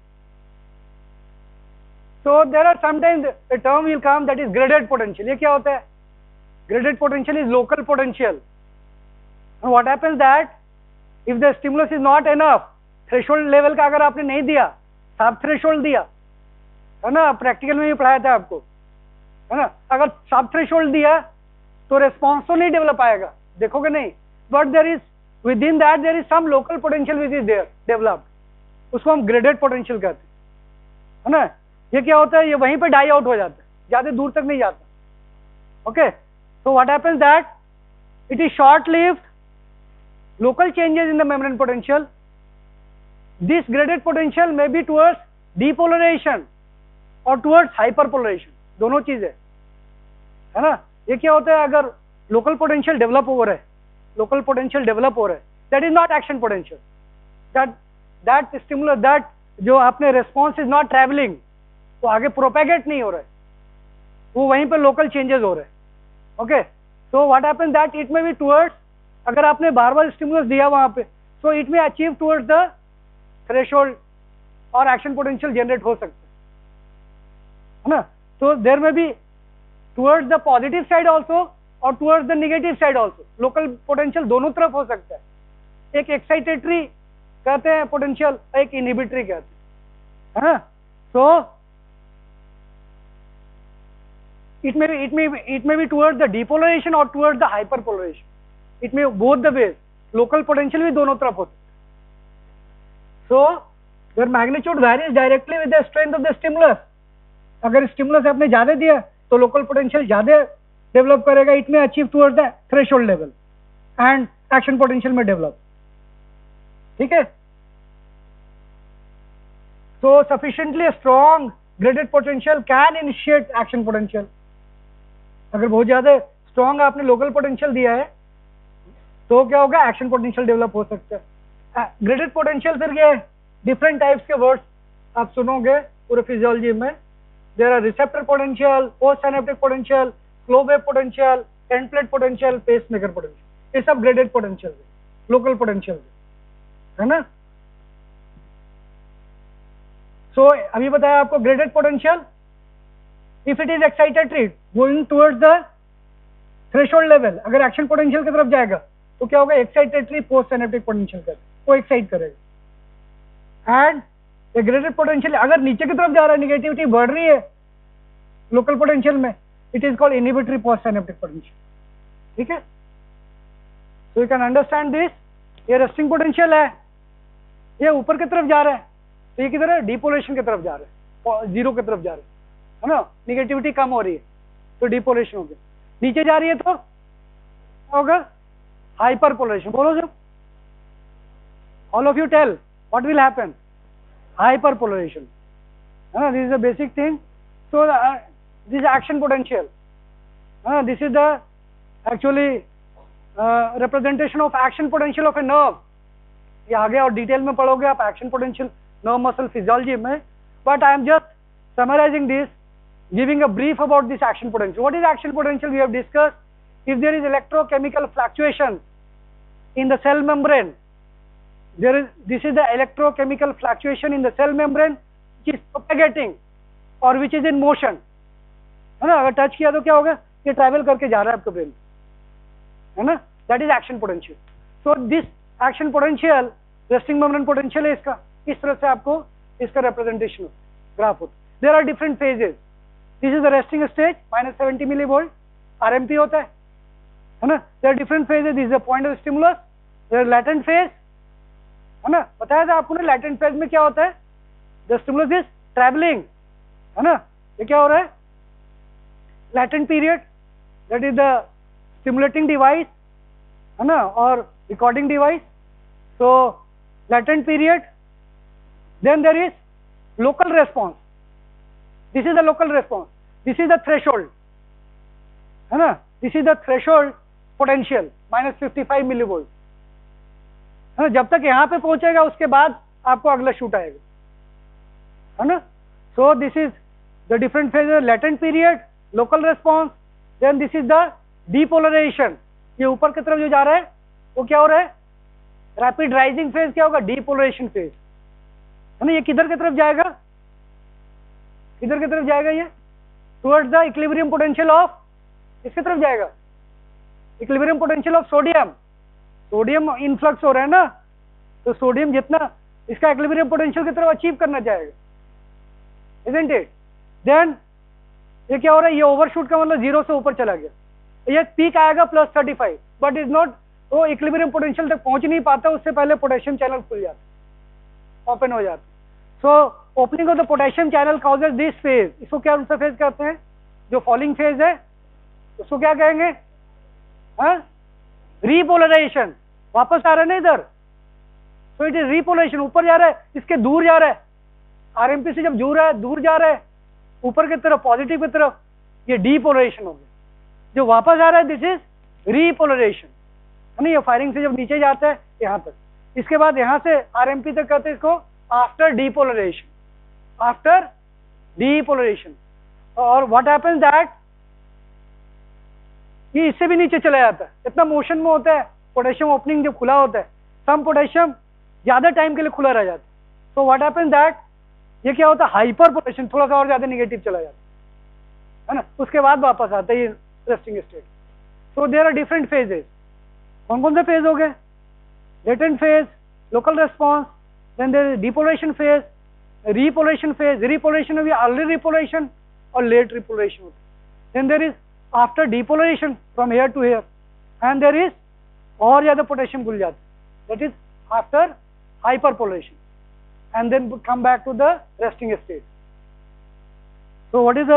So there are sometimes a term will come that is graded potential. ये क्या होता है? Graded potential is local potential. And what happens that if the stimulus is not enough, threshold level का अगर आपने नहीं दिया, सब threshold दिया, है ना? प्रैक्टिकल में भी पढ़ाया था आपको, है ना? अगर सब threshold दिया तो response तो नहीं डेवलप आएगा, देखोगे नहीं. But there is within that there is some local potential which is there developed. उसको हम ग्रेडेड पोटेंशियल कहते हैं, है ना? ये क्या होता है? ये वहीं पे डाई आउट हो जाता है, ज्यादा दूर तक नहीं जाता. Okay, so what happens that it is short lived local changes in the membrane potential. This graded potential may be towards depolarization or towards hyperpolarization, दोनों चीजें, है ना? ये क्या होता है? अगर लोकल पोटेंशियल डेवलप हो रहा है, लोकल पोटेंशियल डेवलप हो रहा है, that is not action potential. That that stimulus, that जो आपने रेस्पॉन्स इज नॉट ट्रेवलिंग, वो आगे प्रोपेगेट नहीं हो रहा है, वो वहीं पे लोकल चेंजेस हो रहे हैं. Okay, so what happens that it may be towards, अगर आपने बार बार स्टिमुलस दिया वहां पे, so it may achieve towards the threshold और एक्शन पोटेंशियल जनरेट हो सकता है ना? तो there may be towards the positive side also और towards the negative side also. Local potential दोनों तरफ हो सकता है. एक एक्साइटेटरी कहते हैं पोटेंशियल, एक इनहिबिटरी कहते हैं, है ना? सो it may be it may be it may be towards the depolarization or towards the hyperpolarization. It may both the ways. Local potential भी दोनों तरफ होते हैं. So their magnitude varies directly with the strength of the stimulus. अगर stimulus आपने ज्यादा दिया तो local potential ज्यादा develop करेगा. It may achieve towards the threshold level and action potential में develop. ठीक है? So sufficiently strong graded potential can initiate action potential. अगर बहुत ज्यादा स्ट्रॉन्ग आपने लोकल पोटेंशियल दिया है तो क्या होगा? एक्शन पोटेंशियल डेवलप हो सकता है. ग्रेडेड पोटेंशियल फिर ये डिफरेंट टाइप्स के वर्ड्स आप सुनोगे पूरे फिजियोलॉजी में. There are receptor potential, post synaptic potential, slow wave potential, end plate potential, pace maker potential. ये सब ग्रेडेड पोटेंशियल है, लोकल पोटेंशियल है ना? सो so, अभी बताया आपको graded potential. If it is excitatory going towards the threshold level, अगर action potential की तरफ जाएगा तो क्या होगा? एक्साइटेटरी पोस्ट सिनेप्टिक पोटेंशियल कर वो एक्साइट करेगा. एंड ग्रेडेड पोटेंशियल अगर नीचे की तरफ जा रहा है, नेगेटिविटी बढ़ रही है लोकल पोटेंशियल में, it is called inhibitory post synaptic potential. ठीक है? So you can understand this. ये रेस्टिंग पोटेंशियल है, ये ऊपर की तरफ जा रहा है, तो ये किधर है, डिपोलेशन की तरफ जा रहे हैं, जीरो की तरफ जा रहे हैं, है ना, निगेटिविटी कम हो रही है तो डिपोलेशन हो गया। नीचे जा रही है तो क्या होगा, हाइपर पोलराइजेशन। बोलो जब, all of you tell what will happen, hyper polarization, है ना, this is the basic thing. So this is action potential, है ना, this is the actually representation of action potential of a nerve. ये आगे और detail में पढ़ोगे आप action potential nerve muscle physiology में, but I am just summarizing this, giving a brief about this action potential. What is action potential? We have discussed, if there is electrochemical fluctuation in the cell membrane, there is, this is the electrochemical fluctuation in the cell membrane which is propagating or which is in motion, है ना, अगर touch किया तो क्या होगा, ये travel करके जा रहा है आपके ब्रेन, है ना, that is action potential. So this action potential resting membrane potential है इसका, इस तरह से आपको इसका रिप्रेजेंटेशन ग्राफ होता है। There are different phases, this is the resting stage minus seventy milli volt RMP होता है, है ना, there are different phases, this is the point of stimulus, there latent phase, है ना, बताया था आपको ना लैटेंट फेज में क्या होता है, द स्टिमुलस इज ट्रैवलिंग, है ना, ये क्या हो रहा है, latent period, that is the stimulating device, है ना, और recording device, so latent period, then there is local response, this is the local response, this is the threshold, है ना, this is the threshold potential minus fifty five milli volt, है ना, जब तक यहां पे पहुंचेगा उसके बाद आपको अगला शूट आएगा, है ना। So this is the different phases, latent period, local response, then this is the depolarization, ये ऊपर की तरफ जो जा रहा है वो क्या हो रहा है, रैपिड राइजिंग फेज क्या होगा, डीपोलराइजेशन फेज, है ना, ये किधर की तरफ जाएगा, किधर की तरफ जाएगा, ये towards the equilibrium potential of, इसकी तरफ जाएगा, equilibrium potential of sodium, sodium influx हो रहा है ना, तो सोडियम जितना इसका इक्विलिब्रियम पोटेंशियल की तरफ अचीव करना चाहेगा, इजंट इट। देन ये क्या हो रहा है, ये ओवरशूट का मतलब जीरो से ऊपर चला गया, ये पीक आएगा plus thirty five, but is not, वो इक्विलिब्रियम पोटेंशियल तक पहुंच नहीं पाता, उससे पहले पोटेशियम चैनल खुल जाता, ओपन हो जाता। So opening of the potassium channel causes this phase, इसको क्या सा फेज कहते हैं, जो फॉलिंग फेज है उसको क्या कहेंगे, हाँ, रीपोलराइजेशन, वापस आ रहा है ना इधर, सो इट इज रीपोलराइजेशन, ऊपर जा रहा है, इसके दूर जा रहा है, आरएमपी से जब दूर है, दूर जा रहा है ऊपर की तरफ, पॉजिटिव की तरफ, ये डीपोलराइजेशन हो गया, जो वापस आ रहा है दिस इज रीपोलराइजेशन, है ना, ये फायरिंग से जब नीचे जाता है यहाँ तक, इसके बाद यहाँ से आरएमपी तक कहते हैं इसको आफ्टर डीपोलराइजेशन, आफ्टर डीपोलराइजेशन। और व्हाट हैपेंस दैट, ये इससे भी नीचे चला जाता है, इतना मोशन में होता है, पोटेशियम ओपनिंग जब खुला होता है, सम पोटेशियम ज्यादा टाइम के लिए खुला रह जाता है, सो व्हाट हैपेंस दैट, ये क्या होता है, हाइपर पोटेशियम, थोड़ा सा और ज्यादा निगेटिव चला जाता है ना, उसके बाद वापस आता है ये resting state. So there are different phases, कौन कौन से फेज हो गए, latent phase, local response, then there is depolarization phase, repolarization phase, repolarization में भी अर्ली रिपोलराइजेशन और लेट रिपोलराइजेशन होता है, then there is after depolarization from here to here, and there is और ज्यादा पोटेशियम खुल जाता है, that is after hyper polarization, and then come back to the resting state. So what is the,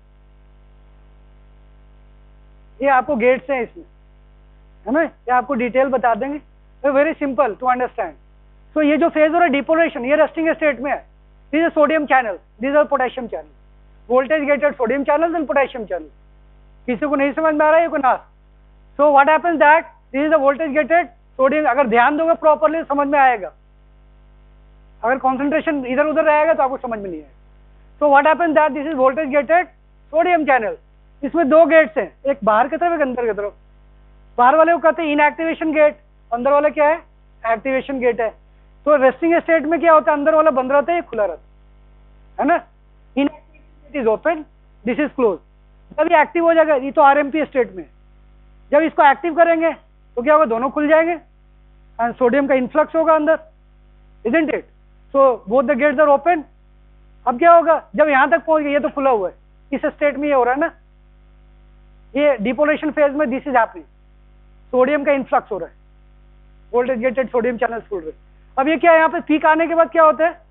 ये आपको gets हैं इसमें, है ना, ये आपको डिटेल बता देंगे, very simple to understand. So ये जो फेज हो रहा है डिपोलराइजेशन, ये रेस्टिंग स्टेट में है, this is sodium channel, this are potassium channel, voltage gated sodium channel and potassium channel, किसी को नहीं समझ में आ रहा है ये को ना। So what happens that, this is the voltage gated sodium, अगर ध्यान दोगे प्रॉपरली समझ में आएगा, अगर कंसंट्रेशन इधर उधर रहेगा तो आपको समझ में नहीं आएगा। So what happens that, this is voltage gated sodium channel, इसमें दो गेट्स हैं, एक बाहर की तरफ एक अंदर की तरफ, बाहर वाले को कहते हैं इनएक्टिवेशन गेट, अंदर वाला क्या है, एक्टिवेशन गेट है। तो रेस्टिंग स्टेट में क्या होता है, अंदर वाला बंद रहता है, ये खुला रहता है ना, inactivation gate is open, this is close. जब ये एक्टिव हो जाएगा, ये तो आरएमपी स्टेट में, जब इसको एक्टिव करेंगे तो क्या होगा, दोनों खुल जाएंगे एंड सोडियम का इन्फ्लक्स होगा अंदर, isn't it. So both the gates are open. अब क्या होगा, जब यहां तक पहुंच गया, ये तो खुला हुआ है, इस स्टेट में ये हो रहा है ना, ये डिपोलेशन फेज में दिस इज हैपनिंग, सोडियम का इन्फ्लक्स हो रहा है, वोल्टेज गेटेड सोडियम चैनल्स खुल रहे हैं। अब ये क्या है, यहाँ पे पीक आने के बाद क्या होता है,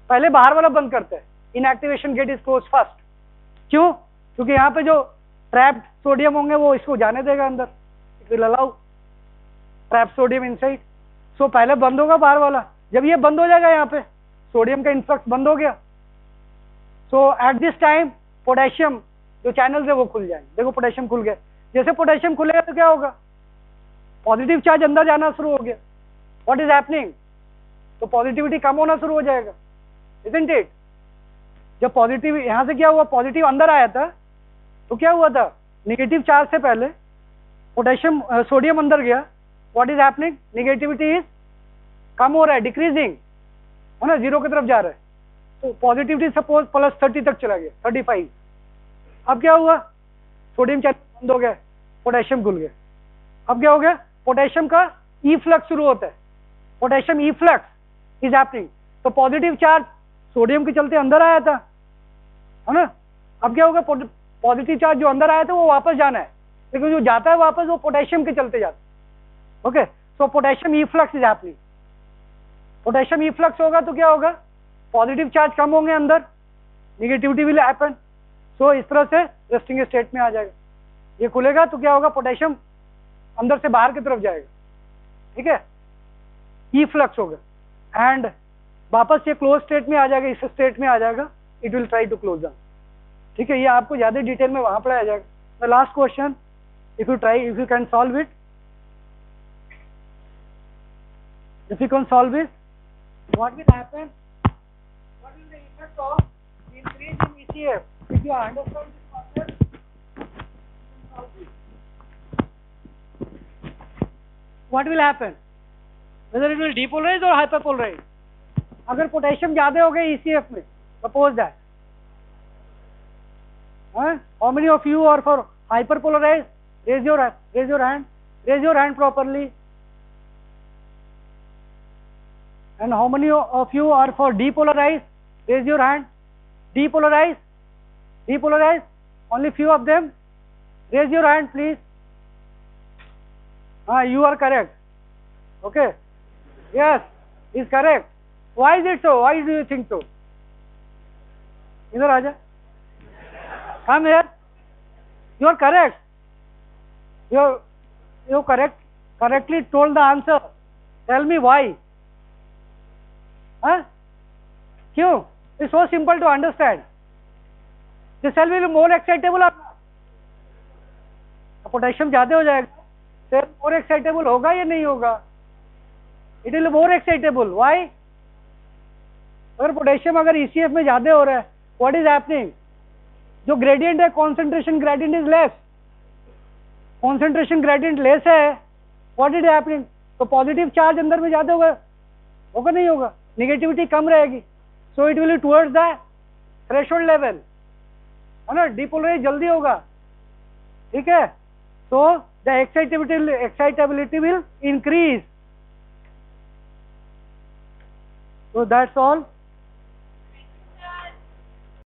पहले बाहर वाला बंद करते हैं, inactivation gate is close first. क्यों? क्योंकि यहाँ पे जो ट्रैप्ड सोडियम होंगे वो इसको जाने देगा अंदर, it will allow trap sodium inside. So पहले बंद होगा बाहर वाला, जब ये बंद हो जाएगा यहाँ पे सोडियम का इन्फ्लक्स बंद हो गया, so at this time potassium जो चैनल्स है वो खुल जाएंगे। देखो पोटेशियम खुल गया, जैसे पोटेशियम खुलेगा तो क्या होगा, पॉजिटिव चार्ज अंदर जाना शुरू हो गया। व्हाट इज हैपनिंग, तो पॉजिटिविटी कम होना शुरू हो जाएगा, इजंट इट? जब पॉजिटिव यहां से क्या हुआ, पॉजिटिव अंदर आया था तो क्या हुआ था, नेगेटिव चार्ज से पहले पोटेशियम सोडियम अंदर गया, what is happening, negativity is कम हो रहा है, डिक्रीजिंग है ना, जीरो की तरफ जा रहा है। तो पॉजिटिविटी सपोज प्लस थर्टी तक चला गया, थर्टी फाइव। अब क्या हुआ, सोडियम चैनल बंद हो गया, पोटेशियम खुल गया। अब क्या हो गया, पोटेशियम का ई फ्लक्स शुरू होता है, potassium efflux is happening. तो पॉजिटिव चार्ज सोडियम के चलते अंदर आया था, है ना, अब क्या होगा, पॉजिटिव चार्ज जो अंदर आया था वो वापस जाना है, लेकिन जो जाता है वापस वो पोटेशियम के चलते जाता है। Okay, so potassium efflux is happening. Potassium efflux होगा तो क्या होगा, पॉजिटिव चार्ज कम होंगे अंदर, निगेटिविटी विल हैपन। सो इस तरह से रेस्टिंग स्टेट में आ जाएगा। ये खुलेगा तो क्या होगा, पोटेशियम अंदर से बाहर की तरफ जाएगा, ठीक है, ई फ्लक्स होगा एंड वापस ये क्लोज स्टेट में आ जाएगा, इस स्टेट में आ जाएगा, it will try to close down. ठीक है, ये आपको ज्यादा डिटेल में वहां पढ़ाया जाएगा। The last question, if you try, if you can solve it, if you can solve it, what will happen, what will the effect of increase in E C F? If you understand this concept, you can solve it. What will happen, whether it will depolarize or hyperpolarize? अगर potassium ज्यादा हो गए E C F में, suppose that, huh? How many of you are for hyperpolarized? Raise your hand, raise your hand, raise your hand properly. And how many of you are for depolarized? Raise your hand. Depolarized? Depolarized? Only few of them. Raise your hand, please. Ah, you are correct. Okay. Yes, is correct. Why is it so? Why do you think so? Idhar aaja. Come here. You are correct. You are, you correct. Correctly told the answer. Tell me why. Huh? क्यों? It's so simple to understand. The cell will be more excitable or not? Potassium ज्यादा हो जाएगा, cell more excitable होगा या नहीं होगा? It will be more excitable. Why? अगर potassium अगर E C F में ज्यादा हो रहा है, what is happening? जो ग्रेडियंट है, concentration gradient is less. Concentration gradient less है, what is happening? तो पॉजिटिव चार्ज अंदर में ज्यादा होगा, होगा नहीं होगा? नेगेटिविटी कम रहेगी, so it will be towards the threshold level, है ना, डिपोलराइज जल्दी होगा, ठीक है, so the excitability excitability will increase. So that's all.